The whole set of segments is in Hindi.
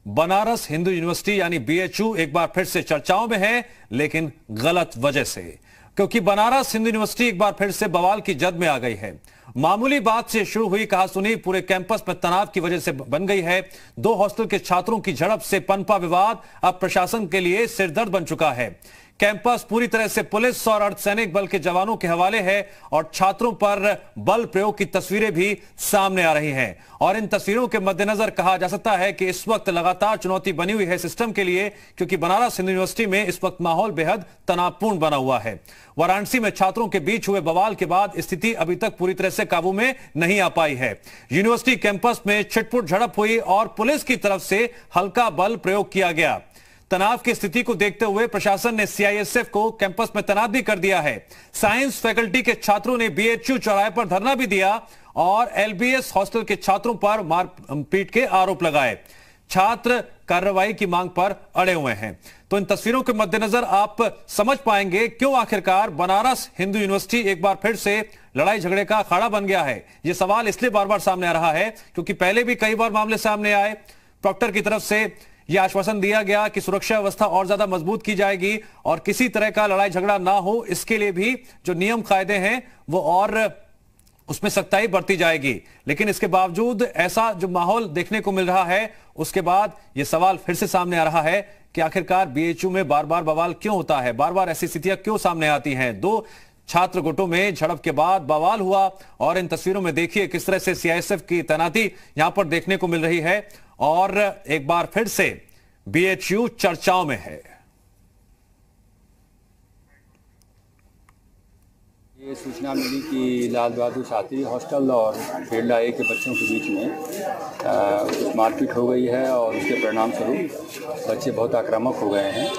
बनारस हिंदू यूनिवर्सिटी यानी बीएचयू एक बार फिर से चर्चाओं में है, लेकिन गलत वजह से, क्योंकि बनारस हिंदू यूनिवर्सिटी एक बार फिर से बवाल की जद में आ गई है। मामूली बात से शुरू हुई कहासुनी पूरे कैंपस में तनाव की वजह से बन गई है। दो हॉस्टल के छात्रों की झड़प से पनपा विवाद अब प्रशासन के लिए सिरदर्द बन चुका है। कैंपस पूरी तरह से पुलिस और अर्धसैनिक बल के जवानों के हवाले है और छात्रों पर बल प्रयोग की तस्वीरें भी सामने आ रही हैं। और इन तस्वीरों के मद्देनजर कहा जा सकता है कि इस वक्त लगातार चुनौती बनी हुई है सिस्टम के लिए, क्योंकि बनारस हिंदू यूनिवर्सिटी में इस वक्त माहौल बेहद तनावपूर्ण बना हुआ है। वाराणसी में छात्रों के बीच हुए बवाल के बाद स्थिति अभी तक पूरी तरह से काबू में नहीं आ पाई है। यूनिवर्सिटी कैंपस में छिटपुट झड़प हुई और पुलिस की तरफ से हल्का बल प्रयोग किया गया। तनाव की स्थिति को देखते हुए प्रशासन ने सीआईएसएफ को कैंपस में तैनात भी कर दिया है। साइंस फैकल्टी के छात्रों ने बीएचयू चौराहे पर धरना भी दिया और एलबीएस हॉस्टल के छात्रों पर मारपीट के आरोप लगाए। छात्र कार्रवाई की मांग पर अड़े हुए हैं। तो इन तस्वीरों के मद्देनजर आप समझ पाएंगे क्यों आखिरकार बनारस हिंदू यूनिवर्सिटी एक बार फिर से लड़ाई झगड़े का अखाड़ा बन गया है। यह सवाल इसलिए बार बार सामने आ रहा है क्योंकि पहले भी कई बार मामले सामने आए। प्रॉक्टर की तरफ से यह आश्वासन दिया गया कि सुरक्षा व्यवस्था और ज्यादा मजबूत की जाएगी और किसी तरह का लड़ाई झगड़ा ना हो, इसके लिए भी जो नियम कायदे हैं वो और उसमें सख्ताई बरती जाएगी। लेकिन इसके बावजूद ऐसा जो माहौल देखने को मिल रहा है, उसके बाद यह सवाल फिर से सामने आ रहा है कि आखिरकार बीएचयू में बार बार बवाल क्यों होता है, बार बार ऐसी स्थितियां क्यों सामने आती हैं। दो छात्र गुटों में झड़प के बाद बवाल हुआ और इन तस्वीरों में देखिए किस तरह से सीआईएसएफ की तैनाती यहां पर देखने को मिल रही है और एक बार फिर से बीएचयू चर्चाओं में है। ये सूचना मिली कि लाल बहादुर शास्त्री हॉस्टल और फील्ड आई के बच्चों के बीच में कुछ मारपीट हो गई है और उसके परिणाम स्वरूप बच्चे बहुत आक्रामक हो गए हैं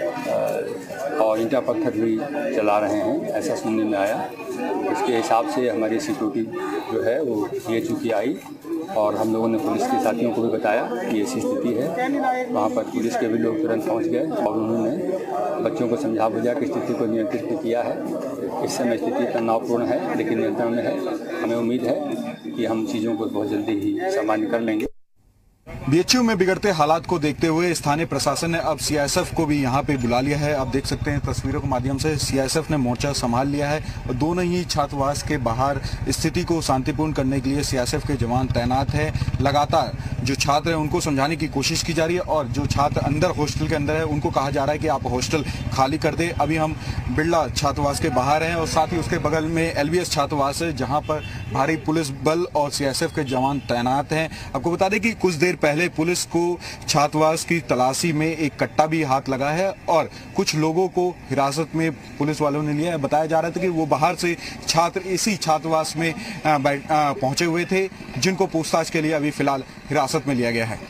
और ईंटा पत्थर भी चला रहे हैं, ऐसा सुनने में आया। इसके हिसाब से हमारी सिक्योरिटी जो है वो बीएचयू की आई और हम लोगों ने पुलिस के साथियों को भी बताया कि ऐसी स्थिति है। वहाँ पर पुलिस के भी लोग तुरंत पहुँच गए और उन्होंने बच्चों को समझा बुझा के स्थिति को नियंत्रित किया है। इस समय स्थिति तनावपूर्ण है लेकिन नियंत्रण में है। हमें उम्मीद है कि हम चीज़ों को बहुत जल्दी ही सामान्य कर लेंगे। बीएचयू में बिगड़ते हालात को देखते हुए स्थानीय प्रशासन ने अब सीआईएसएफ को भी यहां पे बुला लिया है। आप देख सकते हैं तस्वीरों के माध्यम से सीआईएसएफ ने मोर्चा संभाल लिया है और दोनों ही छात्रावास के बाहर स्थिति को शांतिपूर्ण करने के लिए सीआईएसएफ के जवान तैनात है। लगातार जो छात्र हैं उनको समझाने की कोशिश की जा रही है और जो छात्र अंदर हॉस्टल के अंदर है उनको कहा जा रहा है कि आप हॉस्टल खाली कर दे। अभी हम बिरला छात्रावास के बाहर हैं और साथ ही उसके बगल में एलबीएस छात्रावास है जहाँ पर भारी पुलिस बल और सीआईएसएफ के जवान तैनात हैं। आपको बता दें कि कुछ देर पहले पुलिस को छात्रावास की तलाशी में एक कट्टा भी हाथ लगा है और कुछ लोगों को हिरासत में पुलिस वालों ने लिया है। बताया जा रहा था कि वो बाहर से छात्र इसी छात्रावास में पहुंचे हुए थे, जिनको पूछताछ के लिए अभी फिलहाल हिरासत में लिया गया है।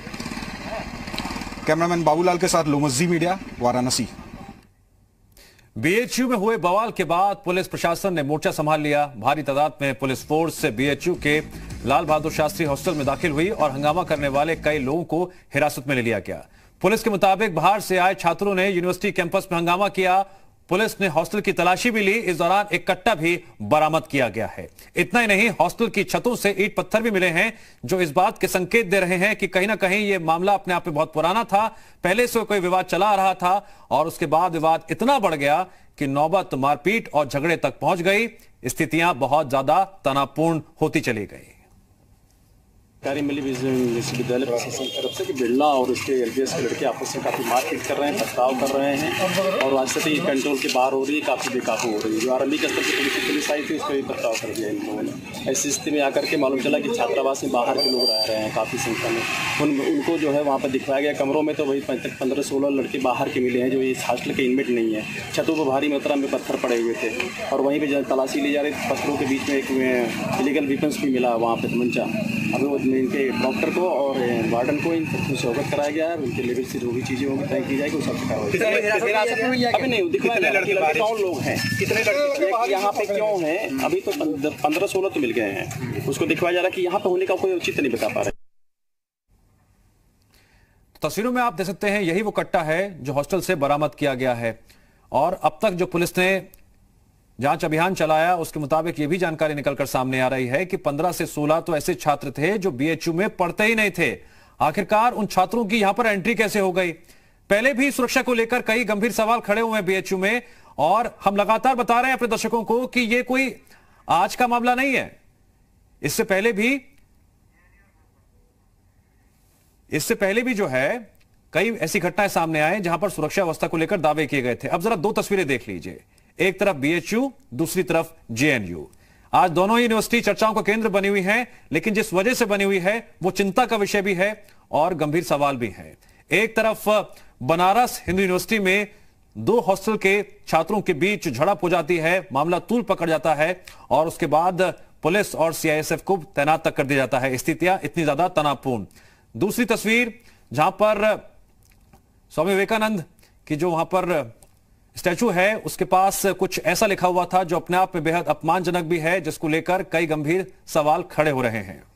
कैमरामैन बाबूलाल के साथ लोमज्जी मीडिया, वाराणसी। बीएचयू में हुए बवाल के बाद पुलिस प्रशासन ने मोर्चा संभाल लिया। भारी तादाद में पुलिस फोर्स से बीएचयू के लाल बहादुर शास्त्री हॉस्टल में दाखिल हुई और हंगामा करने वाले कई लोगों को हिरासत में ले लिया गया। पुलिस के मुताबिक बाहर से आए छात्रों ने यूनिवर्सिटी कैंपस में हंगामा किया। पुलिस ने हॉस्टल की तलाशी भी ली। इस दौरान एक कट्टा भी बरामद किया गया है। इतना ही नहीं, हॉस्टल की छतों से ईंट पत्थर भी मिले हैं, जो इस बात के संकेत दे रहे हैं कि कहीं ना कहीं यह मामला अपने आप में बहुत पुराना था। पहले से कोई विवाद चला आ रहा था और उसके बाद विवाद इतना बढ़ गया कि नौबत मारपीट और झगड़े तक पहुंच गई। स्थितियां बहुत ज्यादा तनावपूर्ण होती चली गई। मिली विश्वविद्यालय प्रशासन की तरफ से कि बिरला और उसके एलबीएस के लड़के आपस में काफ़ी मारपीट कर रहे हैं, पथराव कर रहे हैं और आज से कंट्रोल के बाहर हो रही है, काफ़ी बेकाबू हो रही है। जो आरंभिक स्तर पर पुलिस आई थी उसको भी पथराव कर दिया इन लोगों ने। ऐसी स्थिति में आकर के मालूम चला कि छात्रावास में बाहर के लोग रह रहे हैं काफ़ी संख्या में। उनको जो है वहाँ पर दिखवाया गया कमरों में, तो वही 15-16 लड़के बाहर के मिले हैं जो इस हॉस्टल के इनमेट नहीं है। छतों पर भारी मात्रा में पत्थर पड़े हुए थे और वहीं पर तलाशी ली जा रही थी। पत्थरों के बीच में एक इलीगल वेपन्स भी मिला वहाँ पर, तमंचा। अभी वो इनके डॉक्टर को और वार्डन को इन तथ्यों से अवगत कराया गया है। उनके लेवल से जो भी चीज़ें होंगी तय की जाएगी, उस सबसे कार्रवाई। अभी नहीं दिखवाया कौन लोग हैं, कितने लड़के यहाँ पे क्यों हैं। अभी तो 15-16 तो मिल गए हैं। उसको दिखवाया जा रहा है कि यहाँ पे होने का कोई उचित नहीं बता पा रहे। तस्वीरों में आप देख सकते हैं यही वो कट्टा है जो हॉस्टल से बरामद किया गया है और अब तक जो पुलिस ने जांच अभियान चलाया उसके मुताबिक यह भी जानकारी निकलकर सामने आ रही है कि 15 से 16 तो ऐसे छात्र थे जो बीएचयू में पढ़ते ही नहीं थे। आखिरकार उन छात्रों की यहां पर एंट्री कैसे हो गई? पहले भी सुरक्षा को लेकर कई गंभीर सवाल खड़े हुए हैं बीएचयू में, और हम लगातार बता रहे हैं अपने दर्शकों को कि यह कोई आज का मामला नहीं है। इससे पहले भी जो है कई ऐसी घटनाएं सामने आए जहां पर सुरक्षा व्यवस्था को लेकर दावे किए गए थे। अब जरा दो तस्वीरें देख लीजिए, एक तरफ बीएचयू, दूसरी तरफ जेएनयू। आज दोनों यूनिवर्सिटी चर्चाओं का केंद्र बनी हुई है, लेकिन जिस वजह से बनी हुई है वो चिंता का विषय भी है और गंभीर सवाल भी है। एक तरफ बनारस हिंदू यूनिवर्सिटी में दो हॉस्टल के छात्रों के बीच झड़प हो जाती है, मामला तूल पकड़ जाता है और उसके बाद पुलिस और सीआईएसएफ को तैनात तक कर दिया जाता है। स्थितियां इतनी ज्यादा तनावपूर्ण। दूसरी तस्वीर जहां पर स्वामी विवेकानंद की जो वहां पर स्टैचू है उसके पास कुछ ऐसा लिखा हुआ था जो अपने आप में बेहद अपमानजनक भी है, जिसको लेकर कई गंभीर सवाल खड़े हो रहे हैं।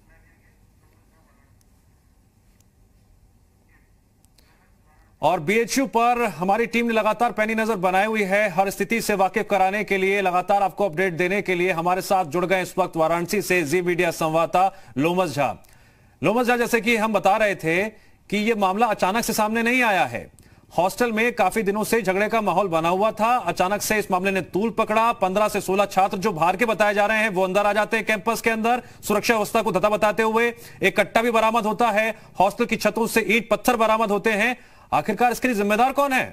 और बीएचयू पर हमारी टीम ने लगातार पैनी नजर बनाई हुई है। हर स्थिति से वाकिफ कराने के लिए, लगातार आपको अपडेट देने के लिए हमारे साथ जुड़ गए इस वक्त वाराणसी से जी मीडिया संवाददाता लोमस झा। लोमस झा, जैसे कि हम बता रहे थे कि यह मामला अचानक से सामने नहीं आया है। हॉस्टल में काफी दिनों से झगड़े का माहौल बना हुआ था, अचानक से इस मामले ने तूल पकड़ा। 15 से 16 छात्र जो बाहर के बताए जा रहे हैं वो अंदर आ जाते हैं कैंपस के अंदर, सुरक्षा व्यवस्था को धता बताते हुए। एक कट्टा भी बरामद होता है, हॉस्टल की छतों से ईंट पत्थर बरामद होते हैं। आखिरकार इसके लिए जिम्मेदार कौन है?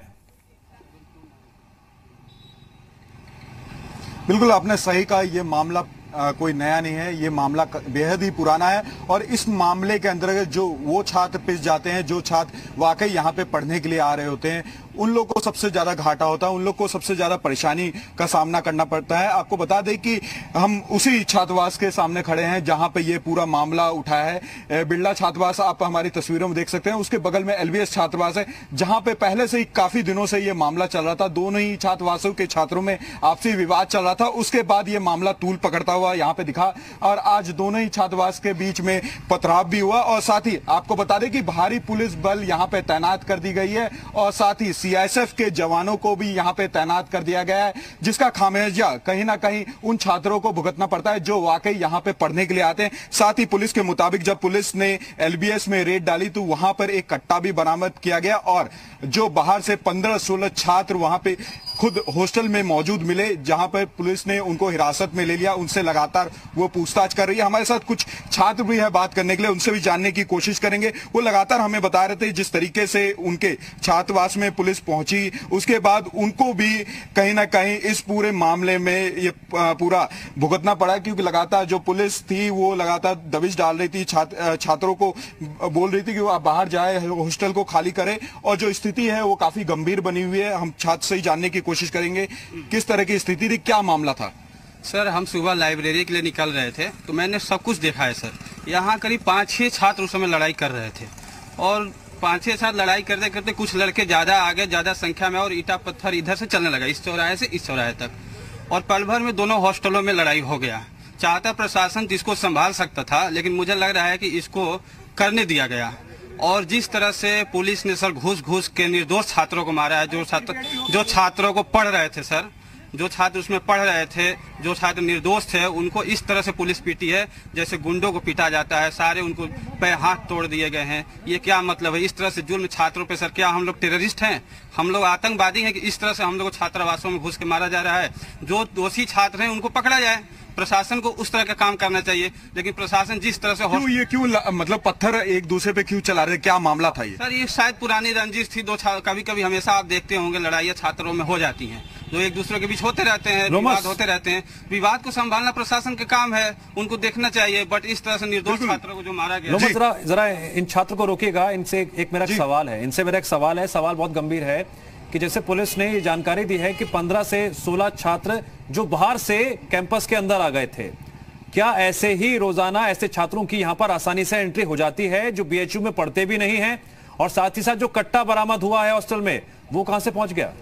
बिल्कुल आपने सही कहा, यह मामला कोई नया नहीं है, ये मामला बेहद ही पुराना है। और इस मामले के अंतर्गत जो वो छात्र पिस जाते हैं, जो छात्र वाकई यहाँ पे पढ़ने के लिए आ रहे होते हैं, उन लोगों को सबसे ज्यादा घाटा होता है, उन लोगों को सबसे ज्यादा परेशानी का सामना करना पड़ता है। आपको बता दें कि हम उसी छात्रावास के सामने खड़े हैं जहां पे ये पूरा मामला उठा है। बिरला छात्रावास आप हमारी तस्वीरों में देख सकते हैं, उसके बगल में एलबीएस छात्रावास है जहां पे पहले से ही काफी दिनों से ये मामला चल रहा था। दोनों ही छात्रावासों के छात्रों में आपसी विवाद चल रहा था, उसके बाद ये मामला तूल पकड़ता हुआ यहाँ पे दिखा और आज दोनों ही छात्रावास के बीच में पथराव भी हुआ। और साथ ही आपको बता दें कि भारी पुलिस बल यहाँ पे तैनात कर दी गई है और साथ ही सीआईएसएफ के जवानों को भी यहाँ पे तैनात कर दिया गया है, जिसका खामियाजा कहीं ना कहीं उन छात्रों को भुगतना पड़ता है जो वाकई यहाँ पे पढ़ने के लिए आते हैं। साथ ही पुलिस के मुताबिक जब पुलिस ने एलबीएस में रेड डाली तो वहां पर एक कट्टा भी बरामद किया गया और जो बाहर से 15-16 छात्र वहां पे खुद हॉस्टल में मौजूद मिले, जहां पर पुलिस ने उनको हिरासत में ले लिया, उनसे लगातार वो पूछताछ कर रही है। हमारे साथ कुछ छात्र भी है बात करने के लिए, उनसे भी जानने की कोशिश करेंगे। वो लगातार हमें बता रहे थे जिस तरीके से उनके छात्रावास में पुलिस पहुंची, उसके बाद उनको भी कहीं ना कहीं इस पूरे मामले में ये पूरा भुगतना पड़ा, क्योंकि लगातार जो पुलिस थी वो लगातार दबिश डाल रही थी, छात्रों को बोल रही थी कि वो आप बाहर जाए, हॉस्टल को खाली करें। और जो स्थिति है वो काफी गंभीर बनी हुई है। हम छात्र से ही जानने की कोशिश करेंगे किस तरह की स्थिति थी, क्या मामला था। सर, हम सुबह लाइब्रेरी के लिए निकल रहे थे तो मैंने सब कुछ देखा है सर। यहाँ करीब 5-6 छात्र उस समय लड़ाई कर रहे थे और 5-6 छात्र लड़ाई करते करते कुछ लड़के ज्यादा आगे, ज्यादा संख्या में, और ईटा पत्थर इधर से चलने लगा, इस चौराहे से इस चौराहे तक, और पल भर में दोनों हॉस्टलों में लड़ाई हो गया। चाहता प्रशासन जिसको संभाल सकता था, लेकिन मुझे लग रहा है कि इसको करने दिया गया। और जिस तरह से पुलिस ने सर घूस के निर्दोष छात्रों को मारा है, जो छात्रों को पढ़ रहे थे सर, जो छात्र उसमें पढ़ रहे थे, जो छात्र निर्दोष थे, उनको इस तरह से पुलिस पीटी है जैसे गुंडों को पीटा जाता है। सारे उनको पैर हाथ तोड़ दिए गए हैं। ये क्या मतलब है? इस तरह से जुल्म छात्रों पे सर, क्या हम लोग टेररिस्ट हैं? हम लोग आतंकवादी हैं कि इस तरह से हम लोग को छात्रावासों में घुस के मारा जा रहा है? जो दोषी छात्र हैं उनको पकड़ा जाए। प्रशासन को उस तरह का काम करना चाहिए, लेकिन प्रशासन जिस तरह से क्यों मतलब पत्थर एक दूसरे पे क्यों चला रहे, क्या मामला था ये? सर, ये शायद पुरानी रंजिश थी। कभी कभी हमेशा आप देखते होंगे लड़ाइयाँ छात्रों में हो जाती हैं, जो एक दूसरे के बीच होते रहते हैं, विवाद होते रहते हैं। विवाद को संभालना प्रशासन का काम है, उनको देखना चाहिए। बट इस तरह से निर्दोष छात्रों को जो मारा गया। जरा इन छात्रों को रोकिएगा। इनसे एक मेरा सवाल है, सवाल बहुत गंभीर है कि जैसे पुलिस ने ये जानकारी दी है कि 15 से 16 छात्र जो बाहर से कैंपस के अंदर आ गए थे, क्या ऐसे ही रोजाना ऐसे छात्रों की यहां पर आसानी से एंट्री हो जाती है जो बीएचयू में पढ़ते भी नहीं हैं? और साथ ही साथ जो कट्टा बरामद हुआ है हॉस्टल में, वो कहां से पहुंच गया?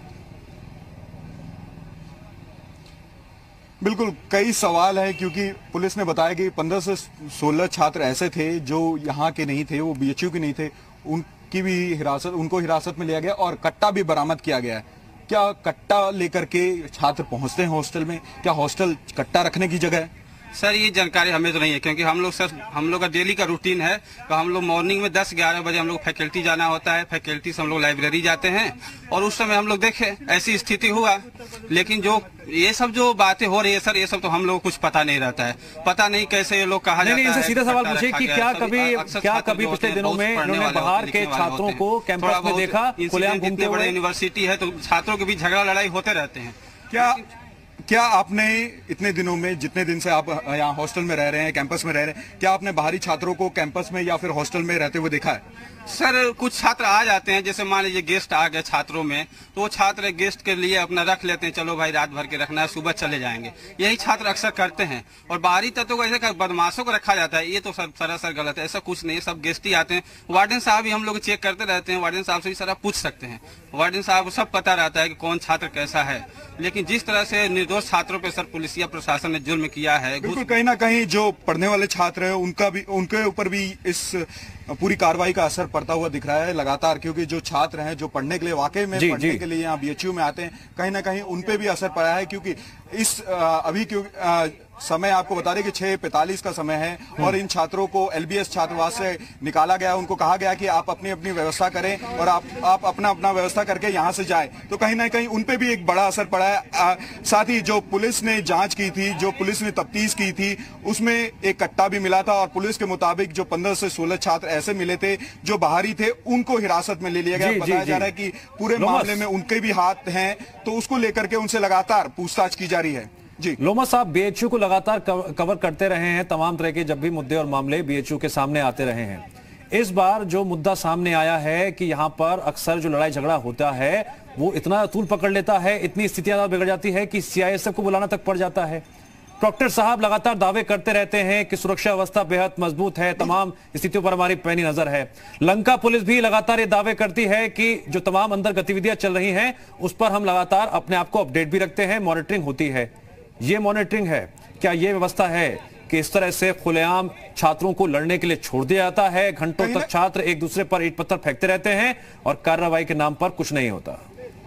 बिल्कुल कई सवाल है, क्योंकि पुलिस ने बताया कि 15 से 16 छात्र ऐसे थे जो यहाँ के नहीं थे, वो बीएचयू के नहीं थे, उनको हिरासत में लिया गया और कट्टा भी बरामद किया गया है। क्या कट्टा लेकर के छात्र पहुंचते हैं हॉस्टल में? क्या हॉस्टल कट्टा रखने की जगह है? सर ये जानकारी हमें तो नहीं है, क्योंकि हम लोग का डेली का रूटीन है। तो हम लोग मॉर्निंग में 10-11 बजे हम लोग फैकल्टी जाना होता है, फैकल्टी से हम लोग लाइब्रेरी जाते हैं और उस समय हम लोग देखे ऐसी स्थिति हुआ। लेकिन जो ये सब जो बातें हो रही है सर, ये सब तो हम लोग को कुछ पता नहीं रहता है, पता नहीं कैसे ये लोग कहा जाता है। सीधा सवाल पूछे कि क्या कभी पिछले दिनों में इन्होंने बाहर के छात्रों को कैंपस में देखा खुलेआम घूमते हुए? यूनिवर्सिटी है तो छात्रों के बीच झगड़ा लड़ाई होते रहते हैं। क्या आपने इतने दिनों में, जितने दिन से आप यहाँ हॉस्टल में रह रहे हैं, कैंपस में रह रहे हैं, क्या आपने बाहरी छात्रों को कैंपस में या फिर हॉस्टल में रहते हुए देखा है? सर कुछ छात्र आ जाते हैं, जैसे मान लीजिए गेस्ट आ गए छात्रों में, तो वो छात्र गेस्ट के लिए अपना रख लेते हैं, चलो भाई रात भर के रखना है, सुबह चले जाएंगे। यही छात्र अक्सर करते हैं। और बाहरी तत्वों को ऐसे बदमाशों को रखा जाता है, ये तो सर सरासर गलत है। ऐसा कुछ नहीं, सब गेस्ट ही आते हैं। वार्डन साहब भी हम लोग चेक करते रहते हैं, वार्डन साहब से भी सर आप पूछ सकते हैं। वार्डन साहब को सब पता रहता है कि कौन छात्र कैसा है। लेकिन जिस तरह से निर्दोष छात्रों पर सर पुलिसिया प्रशासन ने जुल्म किया है, बिल्कुल कहीं ना कहीं जो पढ़ने वाले छात्र हैं उनके ऊपर भी इस पूरी कार्रवाई का असर पड़ता हुआ दिख रहा है लगातार, क्योंकि जो छात्र हैं जो पढ़ने के लिए वाकई में पढ़ने के लिए यहाँ बीएचयू में आते हैं, कहीं ना कहीं उनपे भी असर पड़ा है। क्योंकि इस अभी समय आपको बता दें कि 6:45 का समय है और इन छात्रों को एलबीएस छात्रावास से निकाला गया। उनको कहा गया कि आप अपनी अपनी व्यवस्था करें और आप अपना अपना व्यवस्था करके यहाँ से जाएं। तो कहीं ना कहीं उनपे भी एक बड़ा असर पड़ा है। साथ ही जो पुलिस ने जांच की थी, जो पुलिस ने तफ्तीश की थी, उसमें एक कट्टा भी मिला था और पुलिस के मुताबिक जो 15 से 16 छात्र ऐसे मिले थे जो बाहरी थे, उनको हिरासत में ले लिया गया। बताया जा रहा है कि पूरे मामले में उनके भी हाथ हैं, तो उसको लेकर के उनसे लगातार पूछताछ की जा रही है। जी लोमस साहब, बीएचयू को लगातार कवर करते रहे हैं, तमाम तरह के जब भी मुद्दे और मामले बीएचयू के सामने आते रहे हैं। इस बार जो मुद्दा सामने आया है कि यहां पर अक्सर जो लड़ाई झगड़ा होता है वो इतना तूल पकड़ लेता है, इतनी स्थितियां बिगड़ जाती है कि सीआईएसएफ को बुलाना तक पड़ जाता है। डॉक्टर साहब लगातार दावे करते रहते हैं कि सुरक्षा व्यवस्था बेहद मजबूत है, तमाम स्थितियों पर हमारी पैनी नजर है। लंका पुलिस भी लगातार ये दावे करती है कि जो तमाम अंदर गतिविधियां चल रही हैं उस पर हम लगातार अपने आप को अपडेट भी रखते हैं, मॉनिटरिंग होती है। ये मॉनिटरिंग है, क्या ये व्यवस्था है कि इस तरह से खुलेआम छात्रों को लड़ने के लिए छोड़ दिया जाता है? घंटों तक छात्र एक दूसरे पर ईंट पत्थर फेंकते रहते हैं और कार्रवाई के नाम पर कुछ नहीं होता।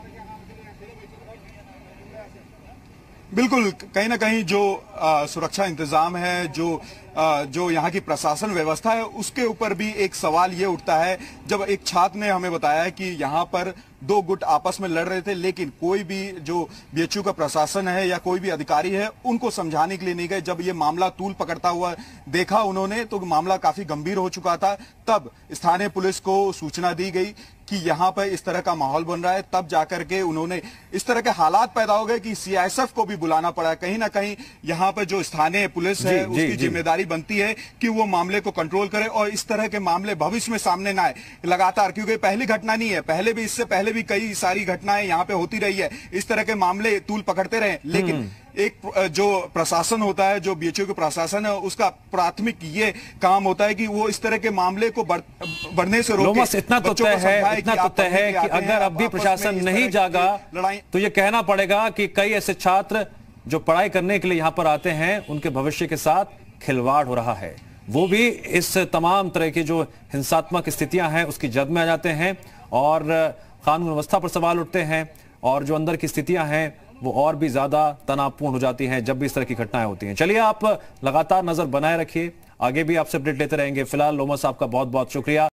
बिल्कुल कहीं ना कहीं जो सुरक्षा इंतजाम है, जो यहाँ की प्रशासन व्यवस्था है, उसके ऊपर भी एक सवाल ये उठता है। जब एक छात्र ने हमें बताया कि यहाँ पर 2 गुट आपस में लड़ रहे थे, लेकिन कोई भी जो बीएचयू का प्रशासन है या कोई भी अधिकारी है उनको समझाने के लिए नहीं गए। जब ये मामला तूल पकड़ता हुआ देखा उन्होंने तो मामला काफी गंभीर हो चुका था। तब स्थानीय पुलिस को सूचना दी गई कि यहाँ पर इस तरह का माहौल बन रहा है। तब जाकर के उन्होंने इस तरह के हालात पैदा हो गए कि सीआईएसएफ को भी बुलाना पड़ा। कहीं ना कहीं यहाँ पर जो स्थानीय पुलिस है उसकी जिम्मेदारी बनती है कि वो मामले को कंट्रोल करे और इस तरह के मामले भविष्य में सामने ना आए लगातार। क्योंकि पहली घटना नहीं है, पहले भी इससे पहले भी कई सारी घटनाएं यहाँ पे होती रही है, इस तरह के मामले तूल पकड़ते रहे। लेकिन एक जो प्रशासन होता है, जो बीएचयू का प्रशासन है, उसका प्राथमिक ये काम होता है कि वो इस तरह के मामले को बढ़ने से रोके। इतना तो तय है कि अगर अब भी प्रशासन नहीं जागा तो ये कहना पड़ेगा कि कई ऐसे छात्र जो पढ़ाई करने के लिए यहाँ पर आते हैं उनके भविष्य के साथ खिलवाड़ हो रहा है। वो भी इस तमाम तरह की जो हिंसात्मक स्थितियां हैं उसकी जद में आ जाते हैं और कानून व्यवस्था पर सवाल उठते हैं और जो अंदर की स्थितियां हैं वो और भी ज्यादा तनावपूर्ण हो जाती हैं जब भी इस तरह की घटनाएं होती हैं। चलिए, आप लगातार नजर बनाए रखिए, आगे भी आपसे अपडेट लेते रहेंगे। फिलहाल लोमस साहब का बहुत बहुत शुक्रिया।